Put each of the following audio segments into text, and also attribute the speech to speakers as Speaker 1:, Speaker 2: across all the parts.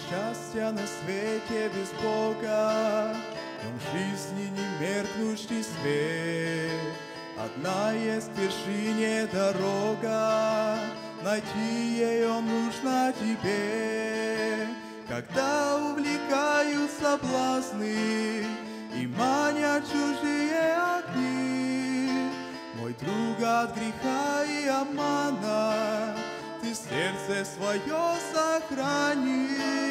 Speaker 1: счастья на свете без Бога, в нем жизни не меркнущий свет. Одна есть к вершине дорога, найти ее нужно тебе. Когда увлекают соблазны и манят чужие огни, мой друг, от греха и обмана ты сердце свое сохрани.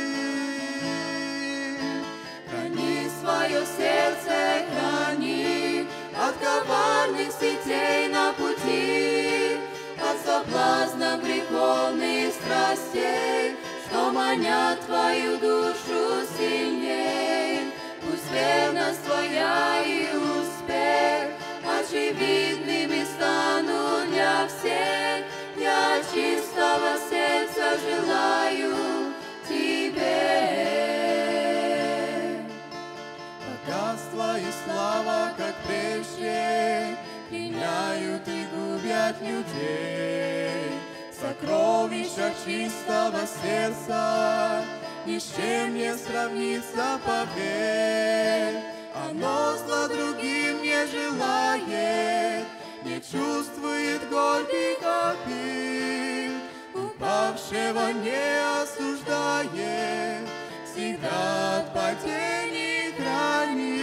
Speaker 2: Храни свое сердце, храни от коварных сетей на пути, от соблазна греховных страстей, что манят твою душу сильней. Пусть верность твоя и успех очевидными станут для всех. Я чистого сердца желаю тебе.
Speaker 1: Богатство и слава, как прежде, пленяют и губят людей. В сокровищах чистого сердца ни с чем не сравнится, поверь. Оно зла другим не желает, не чувствует горьких обид, упавшего не осуждает, всегда от падений хранит.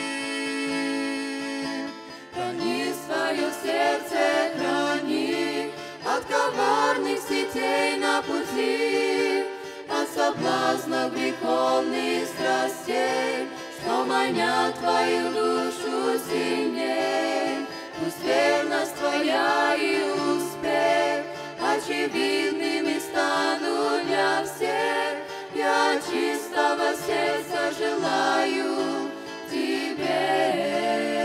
Speaker 2: Храни свое сердце, храни от коварных сетей на пути, от соблазна греховных страстей, что манят твою душу сильней. Пусть верность твоя и успех очевидными станут для всех. Я чистого сердца желаю тебе.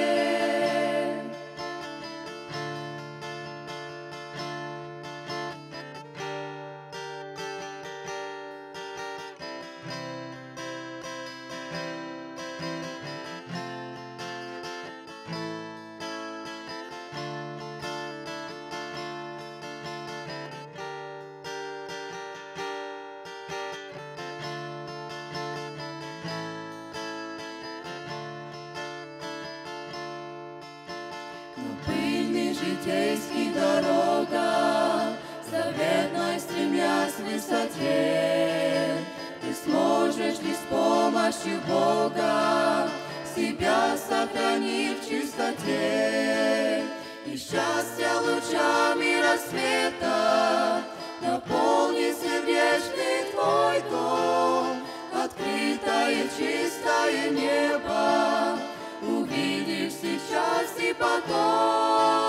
Speaker 2: Житейский дорога, заветной стремясь к высоте, ты сможешь ли с помощью Бога себя сохранить в чистоте? И счастье лучами рассвета наполнит сердечный твой дом. Открытое чистое небо увидишь сейчас и потом.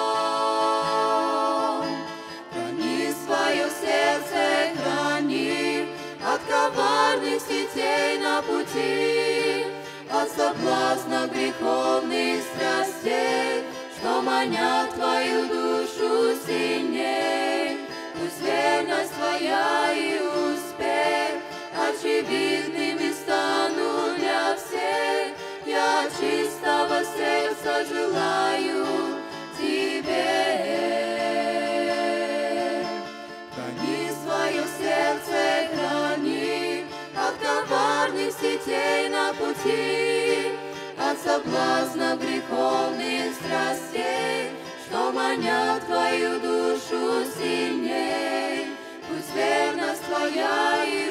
Speaker 2: Храни свое сердце, храни от коварных сетей на пути, от соблазна греховных страстей, что манят твою душу сильней. Пусть верность твоя и успех очевидными станут для всех. Я чистого сердца желаю тебе. Храни свое сердце, храни от коварных сетей на пути, от соблазна греховных страстей, что манят твою душу сильней. Пусть верность твоя и